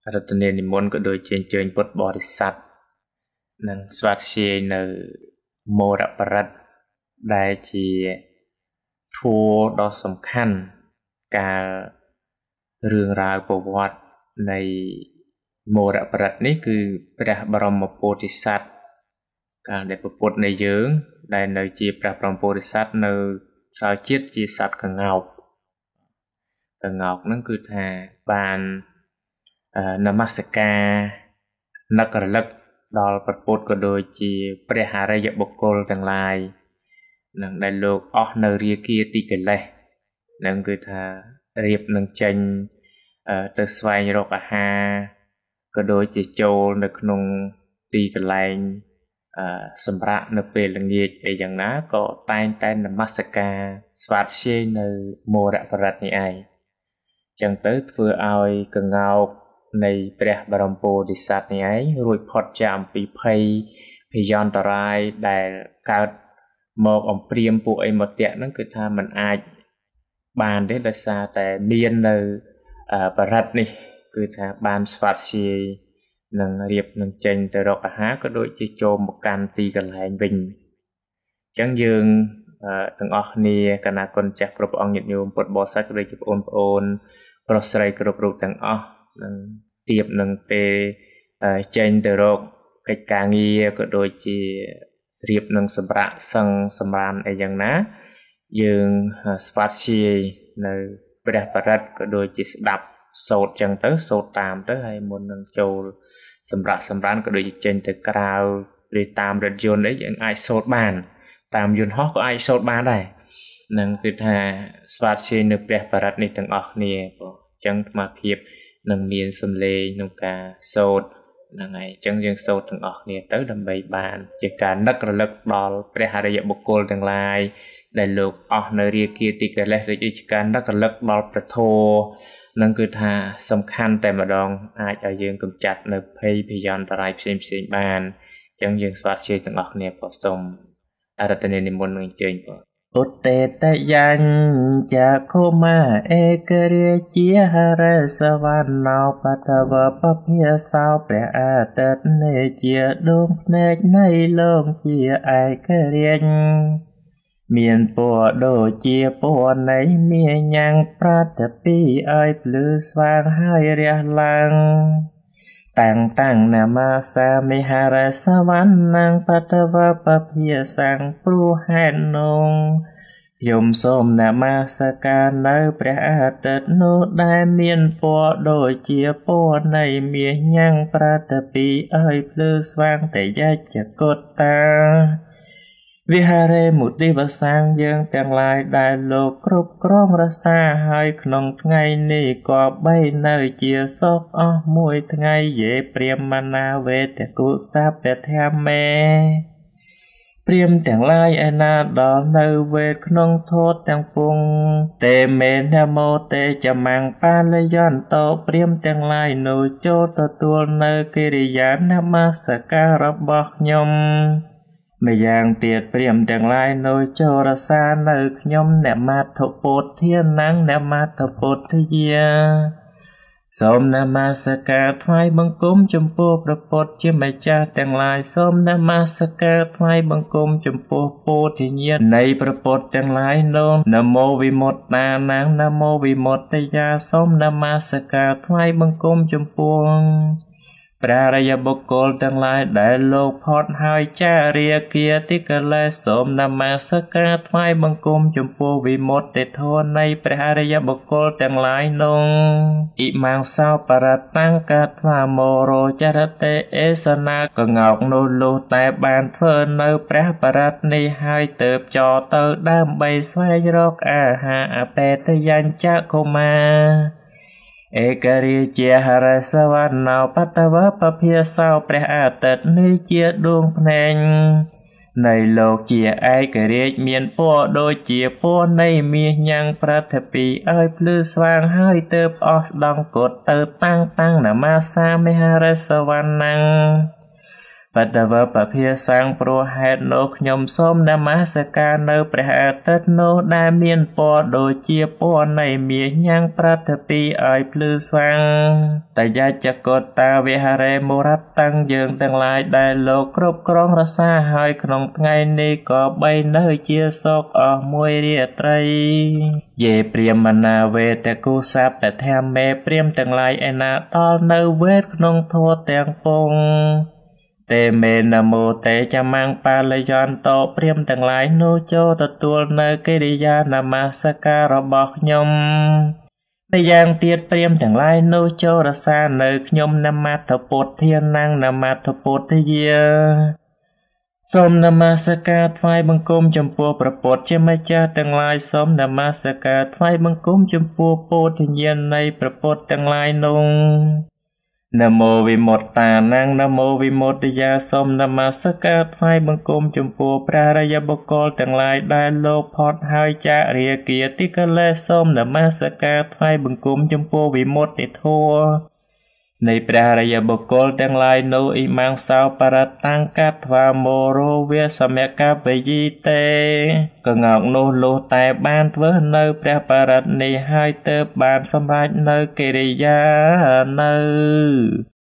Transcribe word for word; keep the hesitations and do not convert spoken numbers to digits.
รัตเนียนิมนต์ก็โดยเชิญเชิญพุทธบริษัทនិងស្វាធ្យាយនៅមរៈបរិត្តដែលជាធัวដ៏សំខាន់កាលរឿងរ៉ាវប្រវត្តិនៃមរៈបរិត្តនេះគឺព្រះបរមពោធិសត្វកាលដែលប្រពុតនៃយើងដែលនៅជាព្រះបរមពោធិសត្វនៅសោជាតិជាសត្វកង្កោកកង្កោកហ្នឹងគឺថាបាននមស្ការនឹករលឹកដល់ព្រះពុទ្ធក៏ដូចជាព្រះអរិយបុគ្គលទាំងឡាយនឹងដែលលោកអស់នៅរាគាទីកិលេសនឹងគឺថារៀបនឹងចេញទៅស្វែងរកអាហារក៏ដូចជាចូលនៅក្នុងទីកន្លែងសម្រាប់នៅពេលល្ងាចអីយ៉ាងណាក៏តែងតែនមស្ការស្វាធ្យាយនៅមរៈបរិត្តនេះឯងចឹងទៅធ្វើឲ្យកង្កោកនៃព្រះបរមពោធិសត្វនេះឯងរួចផុតចាកអំពីភ័យភយន្តរាយដែលកើតមកអំព្រាមពួកអីមកតាក់ហ្នឹងគឺថាมันអាចបានទេដោយសារតែមាននៅបរិត្តនេះគឺថាបានស្វាធ្យាយនឹងរៀបនឹងចេញទៅរកអាហារក៏ដូចជាចូលមកកាន់ទីកន្លែងវិញអញ្ចឹងយើងទាំងអស់គ្នាកណាគុណចាស់គ្រប់អង្គញាតិញោមពុទ្ធបរិស័ទក៏ដូចជាបងប្អូនប្រុសស្រីគ្រប់រូបទាំងអស់នឹងទៀបនឹងពេលចេញទៅរកកិច្ចការងារក៏ដូចជារៀបនឹងសម្រាប់សឹងសម្រានអីយ៉ាងណាយើងស្វាធ្យាយនៅព្រះបរិត្តក៏ដូចជាស្ដាប់សូត្រចឹងទៅសូត្រតាមទៅហើយមុននឹងចូលសម្រាប់សម្រានក៏ដូចជាចេញទៅក្រៅឬតាមរថយន្តអីយើងអាចសូត្របានតាមយន្តហោះក៏អាចសូត្របានដែរនឹងគឺថាស្វាធ្យាយនៅព្រះបរិត្តនេះទាំងអស់គ្នាបងអញ្ចឹងអាត្មាភាពនឹងមានសំឡេងក្នុងការសូត្រហ្នឹងហើយអញ្ចឹងយើងសូត្រទាំងអស់គ្នាទៅដើម្បីបានជាការនឹករលឹកដល់ព្រះអរិយបុគ្គលទាំងឡាយដែលលោកអស់នៅរាគាទីកិលេសដូចជាការនឹករលឹកដល់ព្រះធម៌នឹងគឺថាសំខាន់តែម្ដងអាចឲ្យយើងកម្ចាត់នៅភ័យភយន្តរាយផ្សេងផ្សេងបានអញ្ចឹងយើងស្វាធ្យាយទាំងអស់គ្នាបងសូមអរតនេនិមន្តនឹងអញ្ជើញបងឧត្តេតញ្ញចាខុមាអេករាជាហរសវណ្ណោបតវពភាសោព្រះអាទិត្យនេជាដួងភ្នែកនៃលោកជាឯករាជ្យមានពណ៌ដូចជាពណ៌នៃមាញ៉ាំងប្រតិពីឲ្យភ្លឺស្វាងហើយរះឡើងតាំងតាំងនមសាមិហរសវណ្ណังបតវពភាសាំងព្រោះហេតុនោះខ្ញុំសូមនមស្ការនៅព្រះអាទិត្យនោះដែលមានពណ៌ដូចជាពណ៌នៃមាសញ៉ាំងប្រតិពីឲ្យភ្លឺស្វាងតែយច្ចកុត្តាវិហារេមុទិវសាងយើងទាំងឡាយដែលលោកគ្រប់គ្រងរសាហើយក្នុងថ្ងៃនេះក៏បីនៅជាសុខអស់មួយថ្ងៃយេព្រាមណាវេតគុសពធម្មេព្រាមទាំងឡាយឯណាដល់នៅវេទក្នុងធម៌ទាំងពងតេមេនមោតេចមាំងបាលយន្តោព្រាមទាំងឡាយនោះចូលទទួលនៅកិរិយានមស្ការរបស់ខ្ញុំម្យ៉ាងទៀតព្រាមទាំងឡាយនោះចូលរសានៅខ្ញុំអ្នកមាធពុទ្ធានំអ្នកមាធពុទ្ធាសូមនមស្ការថ្វាយបង្គំចំពោះព្រះពុទ្ធជាម្ចាស់ទាំងឡាយសូមនមស្ការថ្វាយបង្គំចំពោះពោធិញ្ញាណនៃព្រះពុទ្ធទាំងឡាយនោះនមោវិមុតតានំនមោវិមុតតិយាសូមនមស្ការថ្វាយបង្គំចំពោះព្រះអរិយបុគ្គលទាំងឡាយដែលលោកផុតហើយចារាគាទីកិលេសសូមនមស្ការថ្វាយបង្គំចំពោះវិមុតតិធម៌នៃព្រះអរិយបុគ្គលទាំងឡាយនោះអ៊ីម៉ាំងសោបរតាំងកាថ្វាមរោចរតេអេសនាកងោកនោះលុះតែបានធ្វើនៅព្រះបរិត្តនេះហើយទៅចោទៅដើម្បីស្វែងរកអាហារអបេតយញ្ចកុមារឯករាជាហរសវណ្ណោបតវពភាសោព្រះអាទិត្យនេះជាដួងភ្នែកនៃលោកជាឯករាជ្យមានពណ៌ដូចជាពណ៌នៃមាសញ៉ាំងប្រតិពីឲ្យភ្លឺស្វាងហើយទើបអស់ស្ដង់គត់ទៅតាំងតាំងនមសាមិហរសវណ្ណังបតវបភាសាងព្រោះហេតុនោះខ្ញុំសូមនមស្ការនៅព្រះអាទិត្យនោះដែលមានពណ៌ដូចជាពណ៌នៃមាសញ៉ាំងប្រតិពីឲ្យភ្លឺស្វាំងតយចកតតាវិហរេមរតតាំងយើងទាំងឡាយដែលលោកគ្រប់គ្រងរសាហើយក្នុងថ្ងៃនេះក៏បីនៅជាសោកអស់មួយរាត្រីយេព្រាមណាវេតកុសបធម្មមេព្រាមទាំងឡាយឯណាដល់នៅវេទក្នុងធម៌ទាំងពងទេមេនមោទេចមੰបាលយន្តោព្រាមទាំងឡាយនោះចូលទទួលនៅកិរិយានមស្ការរបស់ខ្ញុំម្យ៉ាងទៀតព្រាមទាំងឡាយនោះចូលរសានៅខ្ញុំនមត្ថពុទ្ធានាងនមត្ថពុទ្ធាយាសូមនមស្ការថ្វាយបង្គំចំពោះព្រះពុទ្ធជាម្ចាស់ទាំងឡាយសូមនមស្ការថ្វាយបង្គំចំពោះពោធិញ្ញាណនៃព្រះពុទ្ធទាំងឡាយនោះនមោវិមុតតានាងនមោវិមុតតិយាសូមនមស្ការថ្វាយបង្គំចំពោះព្រះរាយបុគ្គលទាំងឡាយដែលលោកផុតហើយចាករាគាទីកលេសសូមនមស្ការថ្វាយបង្គំចំពោះវិមុតតិធម៌នៃព្រះរាយបុគ្គលទាំងឡាយនោះអ៊ីម៉ាំងសោបរតាំងកាថ្វាមោរោវាសមកាបយីតេកងោកនោះលុះតែបានធ្វើនៅព្រះបរិត្តនេះហើយទើបបានសម្រេចនៅកិរិយានៅ